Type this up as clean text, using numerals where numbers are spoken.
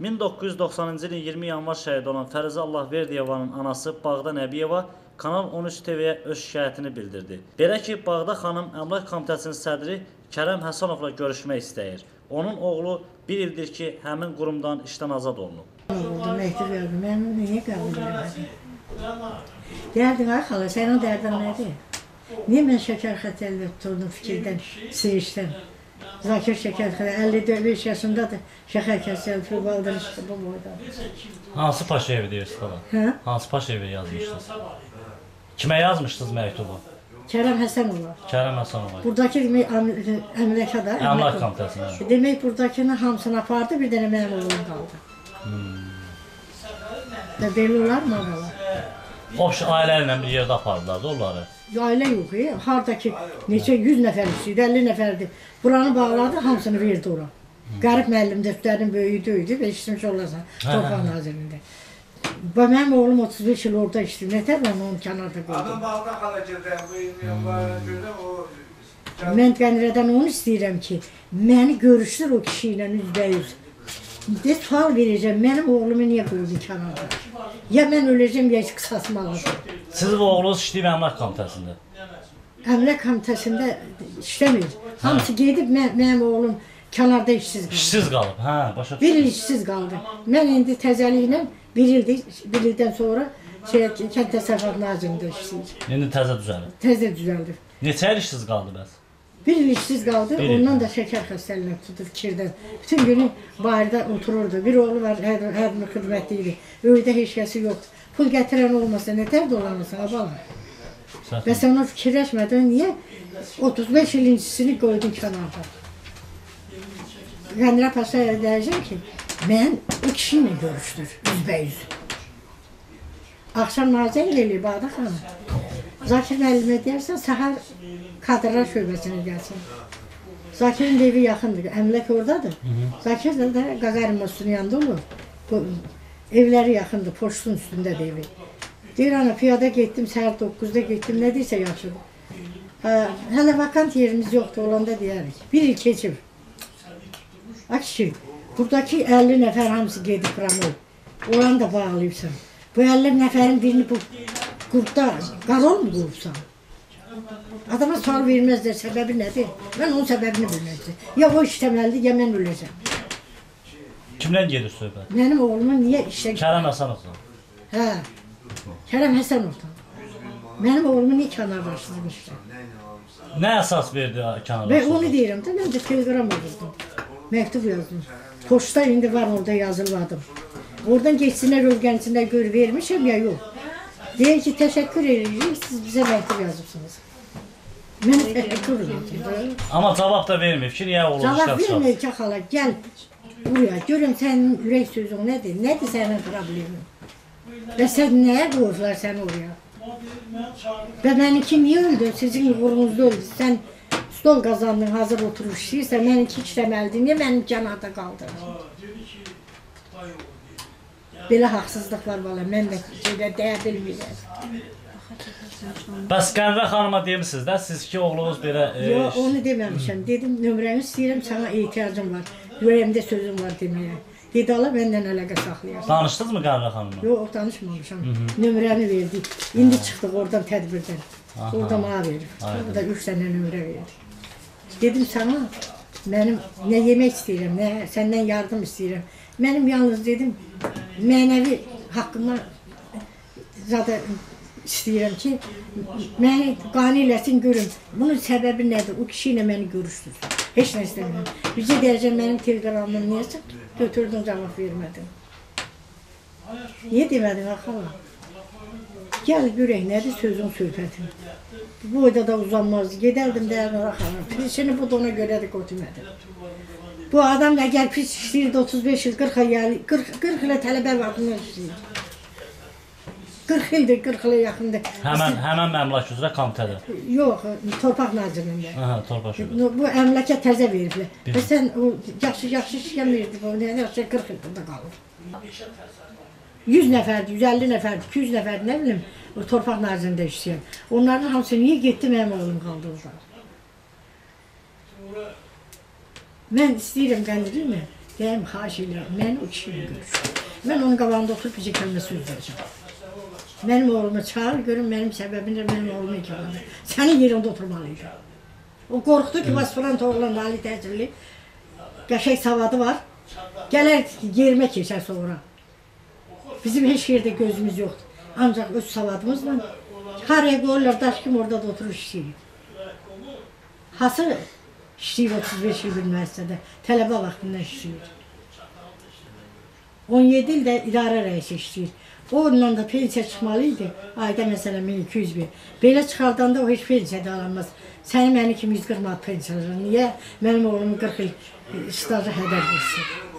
1990-cı ilin 20 yanvar şəhid olan Fərizə Allahverdiyevanın anası Bağda Nəbiyeva Kanal 13 TV-yə öz şikayətini bildirdi. Belə ki, Bağda xanım Əmlak Komitəsinin sədri Kərəm Həsənovla görüşmək istəyir. Onun oğlu bir ildir ki, həmin qurumdan işdən azad olunub. Məktub yazdım, mən onu niyə qəbul edemedim? Dərdin ay xala, sənin dərdin nədir? Niyə mən şəkər xətərlə tuturdum fikirdən, seyişdən? Zakir şəkər xətərlə, 55 yaşındadır, şəkər kəsəl, fırbaldan işte bu boyda. Hansı paşa evi deyirsiniz falan? Hə? Hansı paşa evi yazmışdınız? Kimə yazmışdınız məktubu? Kərəm Həsənova. Kərəm Həsənova. Buradakı əmləkada. Əmlak Komitəsində. Demək, buradakının hamısını apardı, bir dənə mənim oğlum qaldı. Belə olar mı ağalar? Xoş ailələrlə bir yerdə apardılar da onları. Ailə yox, haradakı neçə 100 nəfər istəyirdi, 50 nəfərdir. Buranı bağladı, hamısını verdi ora. Qərib müəllim dəftərinin böyüyü idi və işləmiş olarsan, Torpaq Nazirində. Mənim oğlum 35 il orada işləyir, nətər mən onu kənarda qoydum. Mən Qənirədən onu istəyirəm ki, məni görüşdür o kişi ilə üzbəyüz. De sual verəcəm, mənim oğlumu niyə qoydun kənarda? Ya mən öləcəm, ya qısasım alacaq. Sizin oğlunuz işləyib Əmlak Komitəsində? Əmlak Komitəsində işləmir. Hamısı gedib, mənim oğlum kənarda işsiz qaldı. İşsiz qalıb, hə, başa Bir il işsiz qaldı. Mən indi təzəliklə bir ildən sonra Kənd Təsərrüfat Nazirliyində işləyir. İndi təzə düzəlib. Təzə düzəldi. Neçə il işsiz qaldı bəs? Bir il işsiz qaldı, ondan da şəkər xəstəliyinə tutdu fikirdən. Bütün günü bayırda otururdu. Bir oğlu var, hər bir xidmətli idi. Öydə heç kəsi yoxdur. Pul gətirən olmasa, nətər dolanırsan, abala? Və sən onu fikirləşmədin, niyə 35 ilincisini qoydun kənarda? Qənirə Paşaya deyəcəm ki, mən o kişi ilə görüşdür, üzbəyüz. Axşam nazən gəlir, Bağda xanım. Zakir müəllimə deyərsən, səhər kadrlar şöbəsinə gəlsin. Zakirin evi yaxındır, əmlək oradadır. Zakir də Qaqarin Mosunun yanında olur. Evləri yaxındır, poçtun üstündədir evi. Deyir, ana, piyada getdim, səhər 9-da getdim, nə deyirsə yaxşıdır. Hələ vakant yerimiz yoxdur, olanda deyərik. Bir il keçib. Akşi, buradakı 50 nəfər hamısı gedib Ramol. Oranı da bağlayıbsan. Bu 50 nəfərin birini bu qurtda qarol mu qurubsan? Adama sual verməzlər, səbəbi nədir? Mən onun səbəbini bilməzdir. Ya o işləməlidir, ya mən öləcəm. Kimdən gedir söhbət? Mənim oğlumun niyə işlə... Kərəm Həsənovdan. Hə, Kərəm Həsənovdan. Mənim oğlumu niyə kənarlaşdırmışlar? Nə əsas verdi kənarlaşdırmışlar? Və onu deyirəm də, mən də telegram yazdım. Məktub yazdım. Poçta indi var, orada yazılmadım. Oradan geçsinlər, öyrənsinlər, gör vermişəm ya yox. Deyir ki, təşəkkür edirik, siz bizə məktub yazıbsınız. Mən təşəkkür edirik. Amma cavab da vermir ki, niyə oğlunuz işləb çıxar? Cavab vermir ki, xala, gəl buraya, görün sənin ürək sözün nədir? Nədir sənin problemin? Və sən nəyə qoyurlar səni oraya? Və mənimki niyə öldü? Sizin uğrunuzda öldü. Sən stol qazandın, hazır oturur işləyirsən, mənimki işləməlidir. Niyə mənim kənarda qaldın? Belə haqsızlıq var valla, mən də deyə bilmirəm. Bəs Qənirə xanıma demişsiniz də, siz ki, oğlunuz belə... Yox, onu deməmişəm. Dedim, nömrəni istəyirəm, sana ehtiyacım var. Ürəyimdə sözüm var deməyə. Dedi, ala, məndən əlaqə saxlayasın. Danışdınız mı Qənirə xanımla? Yox, danışmamışam. Nömrəni verdik. İndi çıxdıq oradan tədbirdən. Orada mənə verib. Orada 3 dənə nömrə verdik. Dedim sana, mənim nə yemək istəyirəm, nə səndən yardım istəyirəm. Mənim yalnız dedim, mənəvi haqqıma zaten istəyirəm ki, məni qane eləsin, görüm, bunun səbəbi nədir? O kişi ilə məni görüşdür. Heç nə istəmirəm. Bizə deyəcəm, mənim telegramım neyəsə, götürdün, cavab vermədin. Niyə demədin, axala? Gəl, görək, nədir sözün, söhbətin? Bu boyda da uzanmazdı, gedərdim, deyərdim, axala. Pisini bu da ona görə də götürmədim. Bu adam əgər pis işləyirdi 35 il, 40 ilə tələbə vaxtından işləyir. 40 ildir, 40 ilə yaxındır. Həmən əmlak üzrə komitədə? Yox, Torpaq Nazirliyində. Aha, Torpaq üzrə. Bu əmlakə təzə veriblər. Və sən yaxşı işləmirdi, 40 il burada qalır. 100 nəfərdir, 150 nəfərdir, 200 nəfərdir, nə bilim, Torpaq Nazirliyində işləyən. Onların hamısı niyə getdi, mənim oğlum qaldı orada? Mən istəyirəm Qənirə, Deyəm, xahiş edirəm, mən o kişiyle görüşüm. Mən onun qabağında oturub bir kəlmə söz verəcəm. Mənim oğlumu çağır, görün mənim səbəbimdə mənim oğlumu ikilandı. Sənin yerində oturmalıydı. O qorxdu ki, aspirant oğlan ali təhsilli, qəşəng savadı var. Gələr yerimə keçər sonra. Bizim heç yerdə gözümüz yoxdur. Ancaq öz savadımızla haraya qoyurlar, daş kim orada da oturur işləyir. Hası işləyir 35 il bir müəssisədə, tələbə vaxtından işləyir. 17 ildə idarə rəisi işləyir. Onunla da pensiya çıxmalıydı, ayda məsələn 1200 bin. Belə çıxardanda o heç pensiya da alanmaz. Səni məni kimi 140 manat pensiya alır. Niyə mənim oğlumu 40 il stajı hədər versin?